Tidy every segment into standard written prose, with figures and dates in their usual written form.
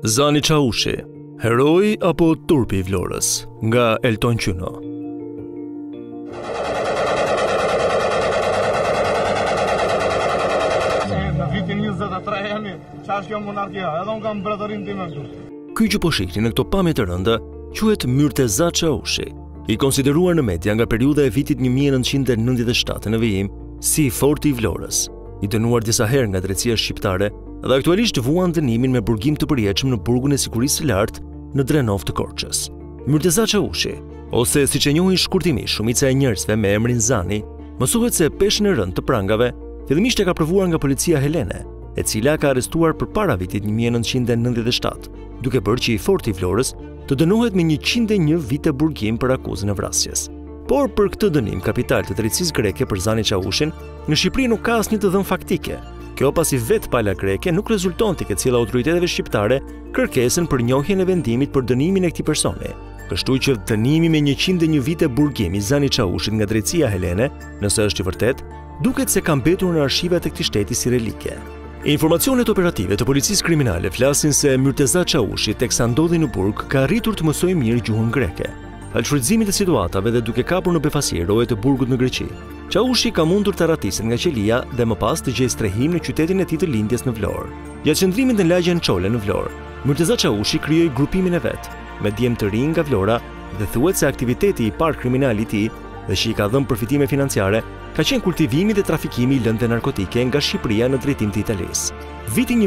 Zani Çaushi, heroi apo turpi i Vlorës, nga Elton Qyno. Në vitin 23 jemi, çfarë kjo monarkia, edhe unë kam mbretërinë time këtu. Ky që po shihni në këto pamje të rënda quhet Myrteza Çaushi, i konsideruar në media nga periudha e vitit 1997 në vijim si forti i Vlorës, i dënuar disa herë nga drejtësia shqiptare dhe aktualisht vuan dënimin me burgim të përjetshëm në burgun e sigurisë së lartë në Drenov të Korçës. Myrteza Çaushi, ose siç e njohin shkurtimisht shumica e njerëzve me emrin Zani, mësohet se peshën e rënd të prangave fillimisht e ka provuar nga policia helene, e cila ka arrestuar përpara vitit 1997, duke bërë që i forti i Vlorës të dënohet me 101 vite burgim për akuzën e vrasjes. Por për këtë dënim kapital të drejtësisë greke për Zani Çaushin, në Shqipëri nuk ka asnjë të dhënë faktike. Kjo pasi vetë pala greke nuk rezulton të kecilla autoriteteve shqiptare kërkesën për njohjen e vendimit për dënimin e këtij personi. Kështu që dënimi me 101 vite burgim i Zani Çaushit nga drejtësia helene, nëse është i vërtet, duket se ka mbetur në arshivat e këtij shteti si relike. Informacionet operative të policisë kriminale flasin se Myrteza Çaushi, teksa ndodhi në burg, ka arritur të mësojë mirë gjuhën greke. Al shfrytëzimit të situatave dhe duke kapur në befasi rojet e burgut në Greqi, Çaushi ka mundur të ratiset nga qelia dhe më pas të gjejë strehim në qytetin e tij të lindjes në Vlorë. Gjatë qëndrimit në lagjen Çole në Vlorë, Myrteza Çaushi krijoi grupimin e vet, me djem të rinj nga Vlora dhe thuhet se aktiviteti i parë kriminal i tij dhe që i ka dhënë përfitime financiare ka qenë kultivimi dhe trafikimi i lëndëve narkotike nga Shqipëria në drejtim të Italisë. Vitin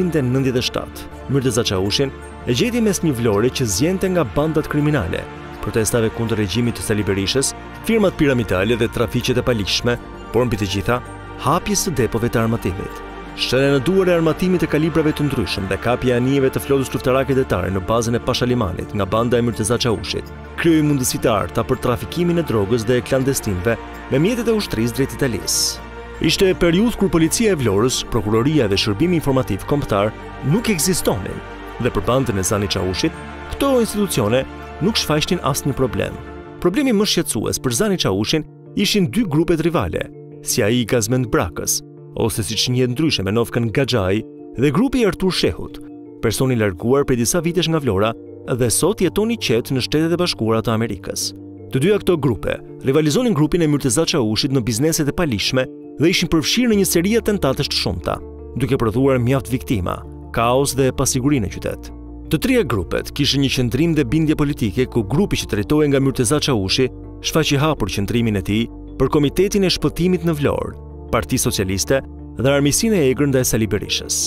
1997, Myrteza Çaushin e gjeti mes një Vlore që zjente nga bandat kriminale, protestave kundër regjimit të Sali Berishës, firmat piramidale dhe trafiqet e palishme, por mbi të gjitha, hapjes së depove të armatimit. Shtrenja në duar e armatimit të kalibrave të ndryshëm dhe kapja e anijeve të flotës luftarake detare në bazën e Pashalimanit nga banda e Myrteza Çaushit, krijoi mundësi të arta për trafikimin e drogës dhe e klandestinëve me mjetet e ushtrisë drejt Italisë. Ishte periudhë kur policia e Vlorës, prokuroria dhe shërbimi informativ kombëtar nuk ekzistonin dhe për bandën e Zani Çaushit, këto institucione nuk shfaqnin asnjë problem. Problemi më shqetësues për Zani Çaushin ishin dy grupet rivale, si ai i Gazmend Brakës, ose siç njihet ndryshe me Novkan Gaxhai, dhe grupi i Artur Shehut, person i larguar prej disa vitesh nga Vlora dhe sot jeton i qetë në Shtetet e Bashkuara të Amerikës. Të dyja këto grupe rivalizonin grupin e Myrteza Çaushit në bizneset e palishme dhe ishin përfshirë në një seri atentatesh të shumta, duke prodhuar mjaft viktima, kaos dhe pasiguri në qytet. Të trija grupet kishin një qëndrim dhe bindje politike ku grupi që drejtohej nga Myrteza Çaushi shfaqi hapur qëndrimin e tij për Komitetin e Shpëtimit në Vlorë, Parti Socialiste dhe armiqsinë e egër ndaj Sali Berishës.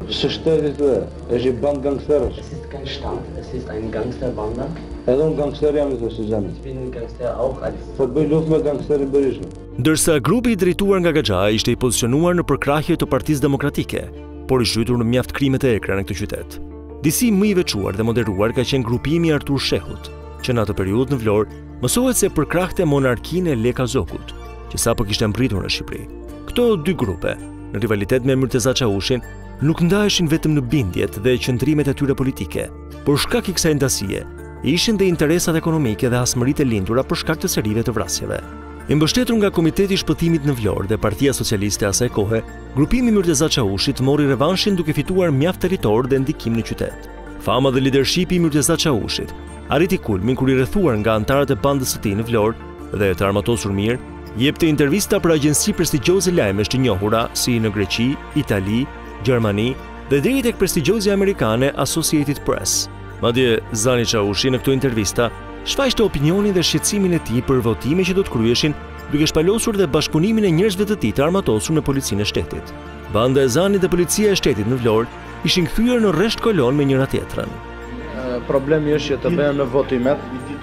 Është një band gangsterësh. Es ist kein Staat, es ist eine Gangsterbande. Edhe unë gangster jam i thosë Zani. Ich bin Gangster auch als. Po bëj luftë me gangsterin Berishën. Ndërsa grupi i drejtuar nga Gaxhai ishte i pozicionuar në përkrahje të Partisë Demokratike, por i zhytur në mjaft krime të ekra në këtë qytet. Disi më i veçuar dhe moderuar ka qenë grupimi i Artur Shehut, që në atë periudhë në Vlorë mësohet se përkrahte monarkinë e Lek Kazokut, që sapo kishte mbritur në Shqipëri. Këto dy grupe, në rivalitet me Myrteza Çaushin, nuk ndaheshin vetëm në bindjet dhe qëndrimet e tyre politike, por shkak i kësaj ndasie, ishin dhe interesat ekonomike dhe hasmëritë e lindura për shkak të serive të vrasjeve. I mbështetur nga Komiteti i Shpëtimit në Vlorë dhe Partia Socialiste asaj kohe, grupimi Myrteza Çaushit mori revanshin duke fituar mjaft territor dhe ndikim në qytet. Fama dhe lidershipi i Myrteza Çaushit arriti kulmin kur i rrethuar nga antarët e bandës së tij në Vlorë dhe të armatosur mirë, jepte intervista për agjenci prestigjioze lajmesh të njohura si në Greqi, Itali, Gjermani dhe deri tek prestigjioze amerikane Associated Press. Madje Zani Çaushi në këto intervista shfaqte opinionin dhe shqetësimin e tij për votime që do të kryeshin, duke shpalosur dhe bashkëpunimin e njerëzve të tij të armatosur me policinë e shtetit. Banda e Zanit dhe policia e shtetit në Vlorë ishin kthyer në rresht kolon me njëra tjetrën. Problemi është që të bëhen në votimet,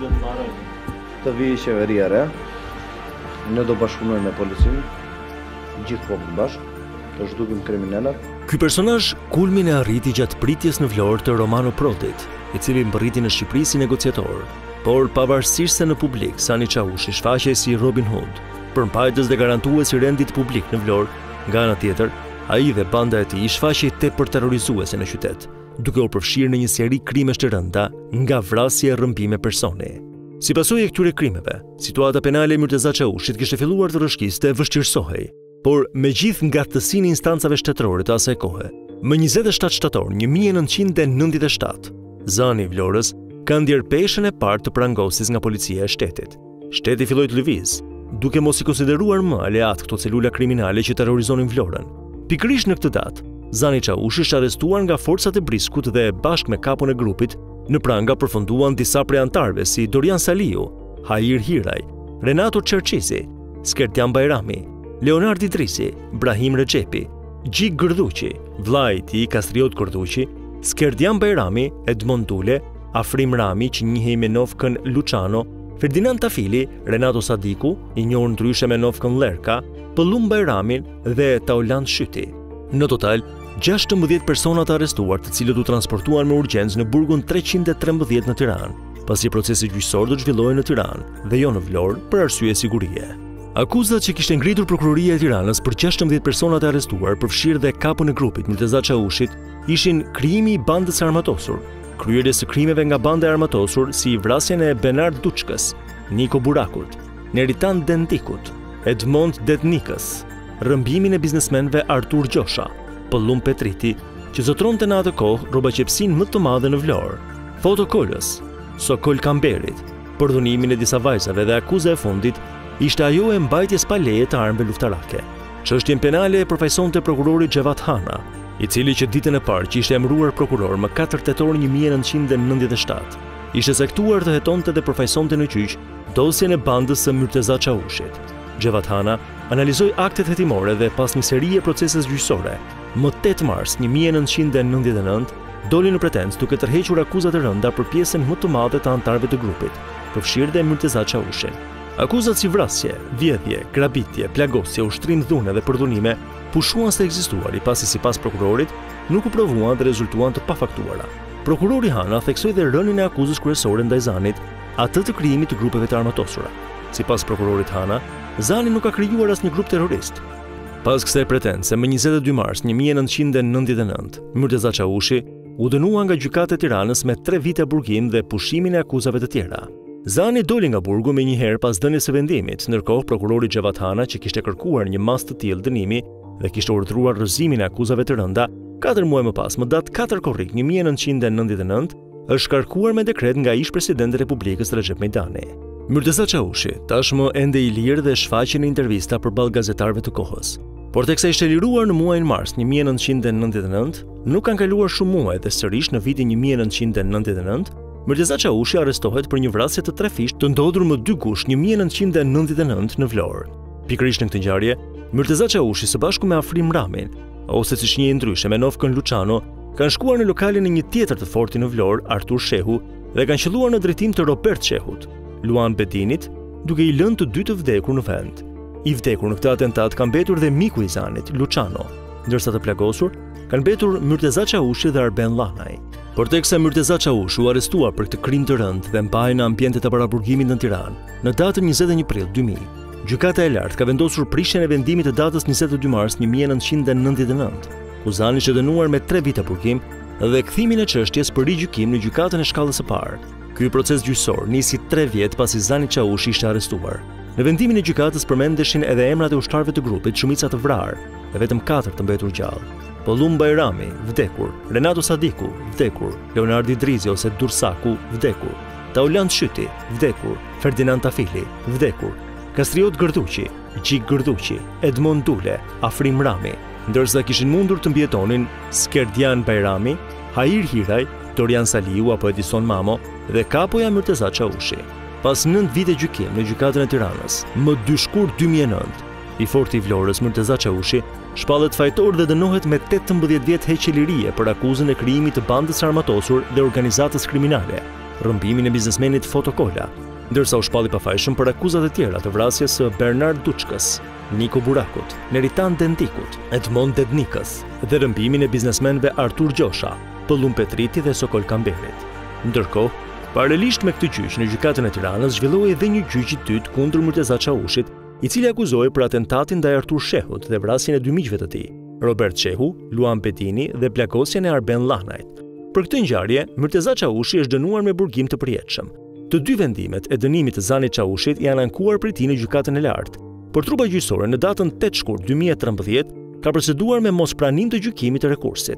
të vijë qeveria re, ne do bashkëpunojmë me policinë, gjithë popull bashkë, të zhdukim kriminalet. Ky personazh kulmin e arriti gjatë pritjes në Vlorë të Romano Prodit, i cili mbërriti në Shqipëri si negociator. Por pavarësisht se në publik Zani Çaushi shfaqej si Robin Hood, përmbajtës dhe garantues i rendit publik në Vlorë, nga ana tjetër, ai dhe banda e tij shfaqej tepër terrorizuese në qytet, duke u përfshirë në një seri krimesh të rënda, nga vrasje e rrëmbime personi. Si pasojë e këtyre krimeve, situata penale e Myrteza Çaushit kishte filluar të rrëshqiste vështirësohej, por me gjithë ngartësinë e instancave shtetërore të asaj kohe, Më 27 shtator 1997, Zani i Vlorës ka ndjer peshën e parë të prangosis nga policia e shtetit. Shteti filloi të lëviz, duke mos i konsideruar më aleat këto celula kriminale që terrorizonin Vlorën. Pikërisht në këtë datë, Zani Çaushi është arrestuar nga forcat e Briskut dhe bashkë me kapun e grupit në pranga përfunduan disa prej antarëve si Dorian Saliu, Hajir Hiraj, Renato Çerçisi, Skertjan Bajrami, Leonard Idrisi, Brahim Rexhepi, Gjik Gërduqi, vllai i tij Kastriot Gërduqi, Skertjan Bajrami, Edmond Dule, Afrim Rami që njihej me novkën Luciano, Ferdinand Tafili, Renato Sadiku, i njohur ndryshe me novkën Lerka, Pëllum Bajramin dhe Tauland Shyti. Në total, 16 persona të arrestuar, të cilët u transportuan me urgjencë në burgun 313 në Tiranë, pasi procesi gjyqësor do të zhvillohej në Tiranë dhe jo në Vlorë për arsye sigurie. Akuzat që kishte ngritur Prokuroria e Tiranës për 16 personat e arrestuar, përfshirë dhe kapun e grupit Murteza Çaushit, ishin krijimi i bandës së armatosur, kryerja së krimeve nga banda e armatosur si vrasjen e Benard Duçkës, Niko Burakut, Neritan Dentikut, Edmond Detnikës, rrëmbimin e biznesmenëve Artur Gjosha, Pëllum Petriti, që zotronte në atë kohë rrobaqepsinë më të madhe në Vlorë, Foto Kolës, Sokol Kamberit, përdhunimin e disa vajzave dhe akuza e fundit ishte ajo e mbajtjes pa leje të armëve luftarake. Çështjen penale e përfaqësonte prokurori Xhevat Hana, i cili që ditën e parë që ishte emëruar prokuror më 4 tetor 1997, ishte sektuar të hetonte dhe përfaqësonte në gjyq dosjen e bandës së Murteza Çaushit. Xhevat Hana analizoi aktet hetimore dhe pas një serie proceseve gjyqësore, më 8 mars 1999 doli në pretencë duke tërhequr akuzat e rënda për pjesën më të madhe të antarëve të grupit, përfshirë dhe Murteza Çaushin. Akuzat si vrasje, vjedhje, grabitje, plagosje, ushtrim dhune dhe përdhunime pushuan se ekzistuari pasi sipas prokurorit nuk u provuan dhe rezultuan të pafaktuara. Prokurori Hana theksoi dhe rënien e akuzës kryesore ndaj Zanit, atë të krijimit të grupeve të armatosura. Sipas prokurorit Hana, Zani nuk ka krijuar asnjë grup terrorist. Pas kësaj pretence, më 22 mars 1999, Murteza Çaushi u dënua nga gjykata e Tiranës me 3 vite burgim dhe pushimin e akuzave të tjera. Zani doli nga burgu me njëherë pas dhënies së vendimit, ndërkohë prokurori Xhevat Hana, që kishte kërkuar një mas të tillë dënimi dhe kishte urdhëruar rrëzimin e akuzave të rënda, 4 muaj më pas, më datë 4 korrik 1999, është shkarkuar me dekret nga ish-presidenti i Republikës Recep Mejdani. Murteza Çaushi tashmë ende i lirë dhe shfaqej në intervista përballë gazetarëve të kohës. Por teksa ishte liruar në muajin mars 1999, nuk kanë kaluar shumë muaj dhe sërish në vitin 1999, Murteza Çaushi arrestohet për një vrasje të 3 fish të ndodhur më 2 gush 1999 në Vlorë. Pikërisht në këtë ngjarje, Murteza Çaushi së bashku me Afrim Ramin, ose siç njihen ndryshe me novkën Luciano, kanë shkuar në lokalin e një tjetër të fortit në Vlorë, Artur Shehu, dhe kanë qelluar në drejtim të Robert Shehut, Luan Bedinit, duke i lënë të dy të vdekur në vend. I vdekur në këtë atentat ka mbetur dhe miku i Zanit, Luciano, ndërsa të plagosur kanë mbetur Murteza Çaushi dhe Arben Llanaj. Por teksa Murteza Çaushi u arrestua për këtë krim të rëndë dhe mbahej në ambientet e paraburgimit në Tiranë, në datën 21 prill 2000, gjykata e lartë ka vendosur prishjen e vendimit të datës 22 mars 1999, ku Zani është dënuar me 3 vite burgim dhe kthimin e çështjes për rigjykim në gjykatën e shkallës së parë. Ky proces gjyqësor nisi 3 vjet pasi Zani Çaushi ishte arrestuar. Në vendimin e gjykatës përmendeshin edhe emrat e ushtarëve të grupit, shumica të vrarë dhe vetëm 4 të mbetur gjallë. Pëllum Bajrami, vdekur, Renato Sadiku, vdekur, Leonard Idrisi ose Dursaku, vdekur, Tauland Shyti, vdekur, Ferdinand Tafili, vdekur, Kastriot Gërduqi, Gjik Gërduqi, Edmond Dule, Afrim Rami, ndërsa kishin mundur të mbjetonin Skertjan Bajrami, Hajir Hiraj, Dorian Saliu apo Edison Mamo dhe kapoja Murteza Çaushi. Pas 9 vite gjykim në gjykatën e Tiranës, më 2 shkurt 2009, i forti i Vlorës Murteza Çaushi shpallet fajtor dhe dënohet me 18 vjet heqje lirie për akuzën e krijimit të bandës së armatosur dhe organizatës kriminale, rrëmbimin e biznesmenit Foto Kola, ndërsa u shpalli pafajshëm për akuzat e tjera të vrasjes së Benard Duçkës, Niko Burakut, Neritan Dentikut, Edmond Detnikës dhe rrëmbimin e biznesmenëve Artur Gjosha, Pëllum Petriti dhe Sokol Kamberit. Ndërkohë, paralelisht me këtë gjyq në gjykatën e Tiranës zhvilloi edhe një gjyq i dytë kundër Murteza Çaushit, i cili akuzoi për atentatin ndaj Artur Shehut dhe vrasjen e 2 miqve të tij, Robert Shehu, Luan Bedini dhe plagosjen e Arben Llanajt. Për këtë ngjarje, Murteza Çaushi është dënuar me burgim të përjetshëm. Të dy vendimet e dënimit të Zanit Çaushit janë ankuar prej tij në gjykatën e lartë. Por trupa gjyqësore në datën 8 shkurt 2013 ka proceduar me mospranim të gjykimit të rekursit.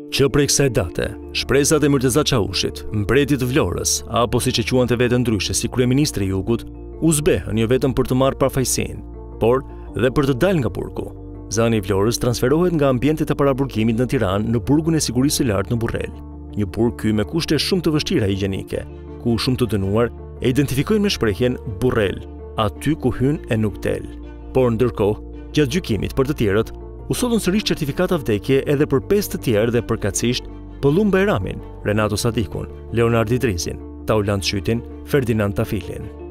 Që prej kësaj date, shpresat e Myrteza Çavushit, mbretit të Vlorës, apo siç e quante veten ndryshe si kryeministri i Jugut, u zbehën jo vetëm për të marrë përfaqësinë, por dhe për të dalë nga burgu. Zani i Vlorës transferohet nga ambientet e paraburgimit në Tiranë në burgun e sigurisë së lartë në Burrel. Një burg ky me kushte shumë të vështira higjienike, ku shumë të dënuar e identifikojnë me shprehjen Burrel, aty ku hyn e nuk del. Por ndërkohë, gjatë gjykimit për të tjerët, u sollën sërish certifikata vdekje edhe për 5 të tjerë dhe përkatësisht Pëllum Bajramin, Renato Sadikun, Leonard Idrisin, Taulant Shytin, Ferdinand Tafilin.